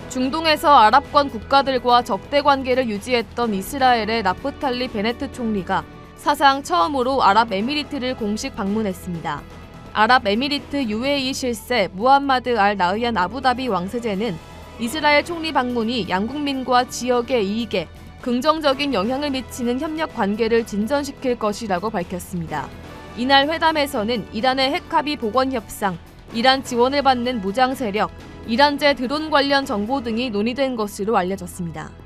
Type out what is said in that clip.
중동에서 아랍권 국가들과 적대 관계를 유지했던 이스라엘의 나프탈리 베네트 총리가 사상 처음으로 아랍에미리트를 공식 방문했습니다. 아랍에미리트 UAE 실세 무함마드 알 나흐얀 아부다비 왕세제는 이스라엘 총리 방문이 양국민과 지역의 이익에 긍정적인 영향을 미치는 협력 관계를 진전시킬 것이라고 밝혔습니다. 이날 회담에서는 이란의 핵합의 복원 협상, 이란 지원을 받는 무장 세력, 이란제 드론 관련 정보 등이 논의된 것으로 알려졌습니다.